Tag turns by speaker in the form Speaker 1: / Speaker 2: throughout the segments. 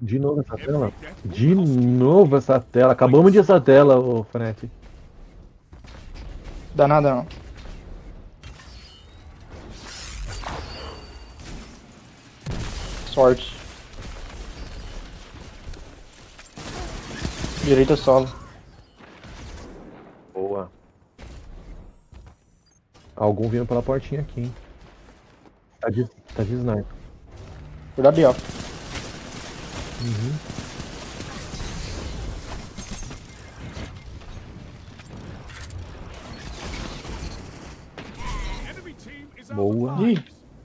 Speaker 1: De novo essa tela? De novo essa tela. Acabamos de essa tela, ô Fnatic.
Speaker 2: Dá nada não. Sorte. Direita solo.
Speaker 1: Boa. Algum vindo pela portinha aqui, hein? Tá de sniper.
Speaker 2: Cuidado, ó.
Speaker 1: Boa.
Speaker 2: Ih,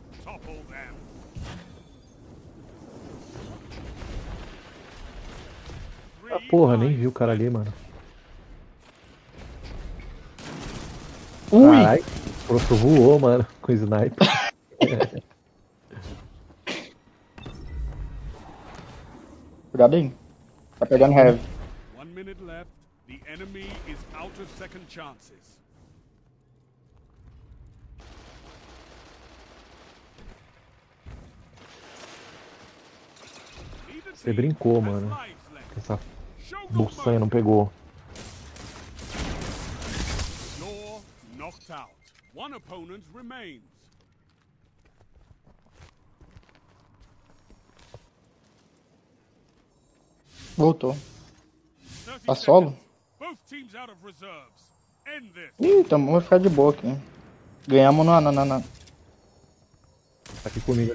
Speaker 1: Ah, porra, nem vi o cara ali, mano.
Speaker 2: ui!
Speaker 1: Caralho, o professor voou, mano, com o sniper.
Speaker 2: Cuidado aí. Tá pegando heavy.
Speaker 3: 1 minute left. The enemy is out of second chances.
Speaker 1: Você brincou, mano. Essa buçanha não pegou.
Speaker 3: You're knocked out. One opponent remains.
Speaker 2: Voltou.
Speaker 3: 30
Speaker 2: Tá solo?
Speaker 3: seconds. Both teams out of reserves. End this.
Speaker 2: Ih, então vamos ficar de boa aqui. Ganhamos na.
Speaker 1: Tá aqui comigo.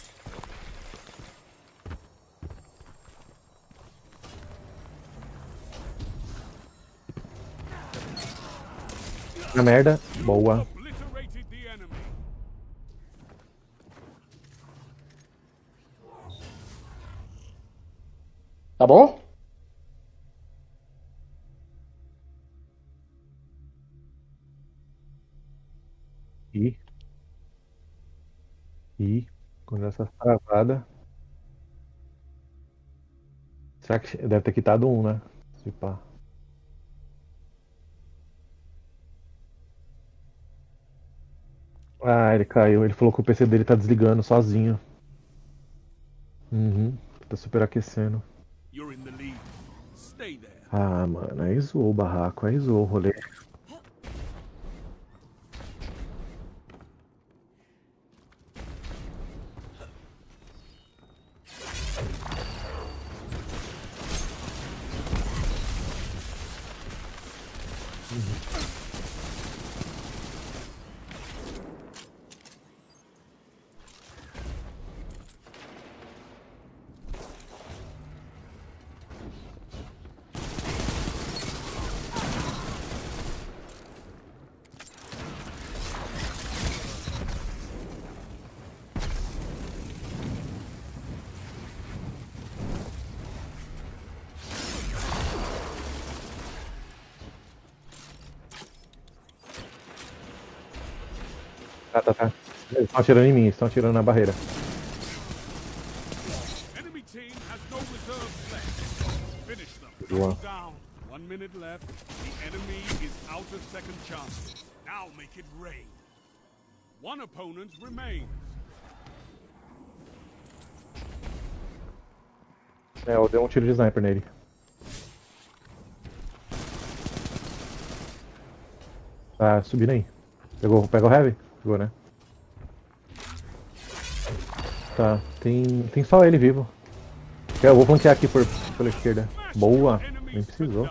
Speaker 1: Na merda. Boa.
Speaker 3: Obliterated the enemy.
Speaker 2: Tá bom?
Speaker 1: E. Quando essa travada. Será que deve ter quitado um, né? Se pá. Ah, ele caiu. Ele falou que o PC dele tá desligando sozinho. Uhum. Tá superaquecendo.
Speaker 3: You're in the lead. Stay there.
Speaker 1: Ah, mano, aí zoou o barraco, aí zoou o rolê. Tá. Eles estão atirando em mim, estão atirando na barreira.
Speaker 3: Enemy team has no reserves left. Finish them.
Speaker 1: Boa.
Speaker 3: Down. 1 minute left. The enemy is out of second chances. Now make it rain. One opponent remains.
Speaker 1: É, eu dei um tiro de sniper nele. Tá subindo aí. Pegou o heavy? Pegou, né? Tá, tem só ele vivo. Eu vou flanquear aqui pela esquerda. Boa, nem precisou.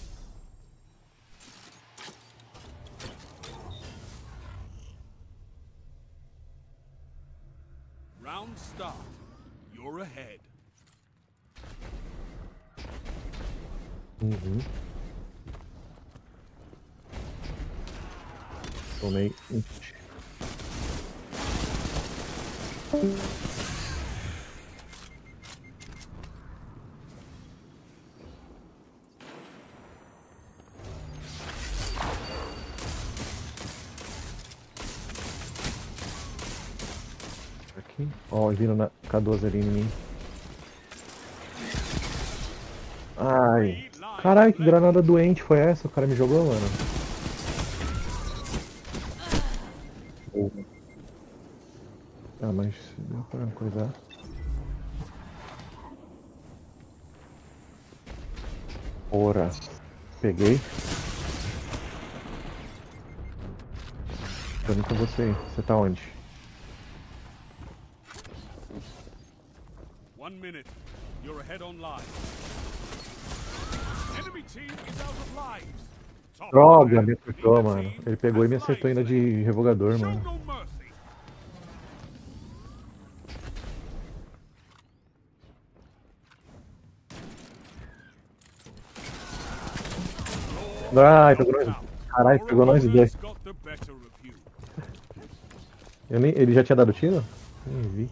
Speaker 3: Round start. You're ahead.
Speaker 1: Uhum. Tomei. Aqui. Ó, vindo na K12 ali em mim. Ai. Caralho, que granada doente foi essa? O cara me jogou, mano. Ah, mas deu pra coisar. Ora. Peguei. Tô indo com você aí. Você tá onde?
Speaker 3: 1 minute. You're ahead on lives. Enemy team is out of lives. Top
Speaker 1: Droga,
Speaker 3: man.
Speaker 1: me acertou,
Speaker 3: Neither
Speaker 1: mano.
Speaker 3: team
Speaker 1: Ele pegou e
Speaker 3: has
Speaker 1: me acertou ainda
Speaker 3: lives
Speaker 1: de
Speaker 3: left.
Speaker 1: revogador,
Speaker 3: Show
Speaker 1: mano.
Speaker 3: no mercy.
Speaker 1: Ai, pegou nós. Caralho,
Speaker 3: Your
Speaker 1: pegou nós dois.
Speaker 3: opponents got the better of you.
Speaker 1: Ele já tinha dado tiro? Nem vi.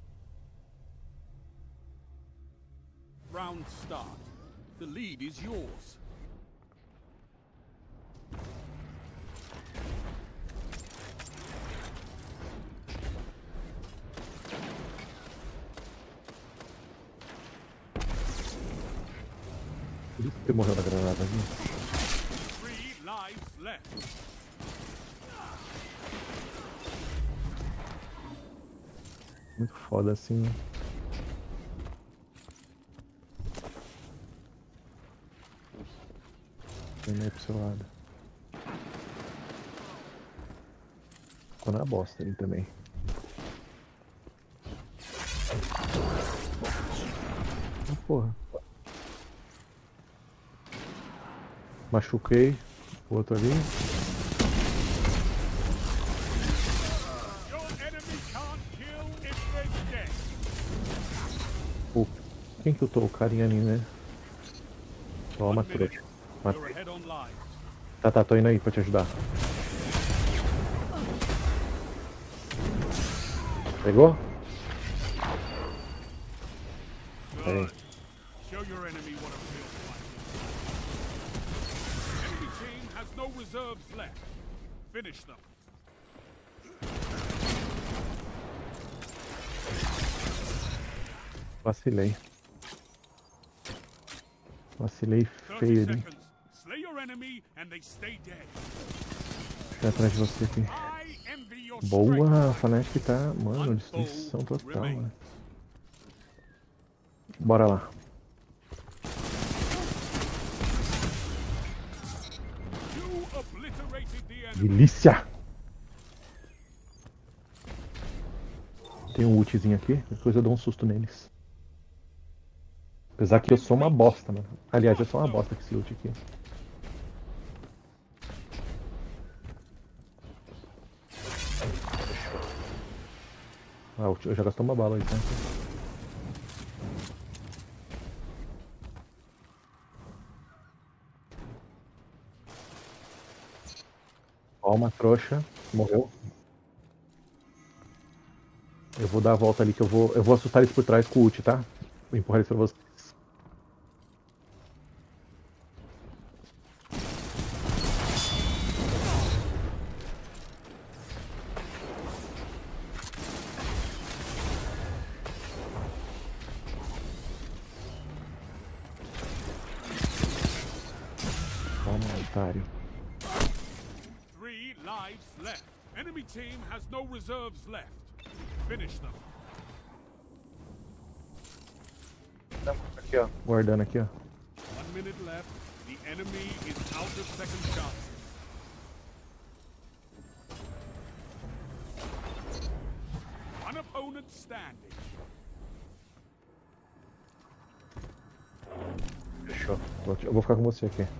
Speaker 3: Round start. The lead is yours.
Speaker 1: Por isso que ele morreu na granada, viu?
Speaker 3: 3 lives left.
Speaker 1: Muito foda assim. Vem aí pro seu lado. Ficou na bosta ele também. Ah, porra. Machuquei. O outro ali.
Speaker 3: Your enemy can't kill if they're dead.
Speaker 1: Pô, quem que eu tô? O carinha ali, né? Toma,
Speaker 3: 1 minute.
Speaker 1: trouxa.
Speaker 3: You're
Speaker 1: Matei.
Speaker 3: ahead on lives.
Speaker 1: Tá, tô indo aí pra te ajudar. Pegou?
Speaker 3: Good. Show your enemy what a real fight is. Enemy team has no reserves left. Finish them.
Speaker 1: Vacilei. Vacilei
Speaker 3: 30
Speaker 1: feio ali.
Speaker 3: seconds. Slay your enemy and they stay dead.
Speaker 1: Tá atrás de você aqui.
Speaker 3: I envy your strength.
Speaker 1: Boa, Fnatic tá. Mano,
Speaker 3: One
Speaker 1: destruição
Speaker 3: foe
Speaker 1: total,
Speaker 3: remains.
Speaker 1: mano. Bora lá.
Speaker 3: You obliterated the enemy.
Speaker 1: Delícia! Tem um ultizinho aqui, depois eu dou um susto neles. Apesar que eu sou uma bosta, mano. Aliás, eu sou uma bosta com esse ult aqui. Ah, eu já gastou uma bala aí, tá? Ó, uma trouxa. Morreu. Eu vou dar a volta ali que eu vou assustar eles por trás com o ult, tá? Vou empurrar eles pra vocês. Toma, otário.
Speaker 3: 3 lives left. Enemy team has no reserves left. Finish them.
Speaker 1: Aqui, ó. Guardando aqui, ó.
Speaker 3: 1 minute left. The enemy is out of second chances. One opponent standing.
Speaker 1: Fechou. Eu vou ficar com você aqui.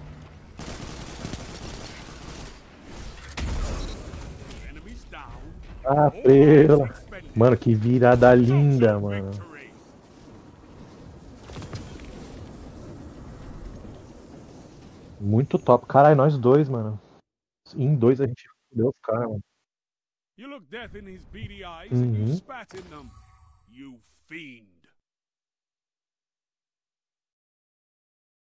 Speaker 3: Enemies down.
Speaker 1: Ah,
Speaker 3: All
Speaker 1: pela.
Speaker 3: lives expended.
Speaker 1: Mano, que virada linda,
Speaker 3: Total
Speaker 1: mano.
Speaker 3: victory.
Speaker 1: Muito top. Caralho, nós dois, mano. Em dois a gente deu os caras, mano.
Speaker 3: You look death in his beady eyes and you
Speaker 1: Mhm.
Speaker 3: spat in them. You fiend.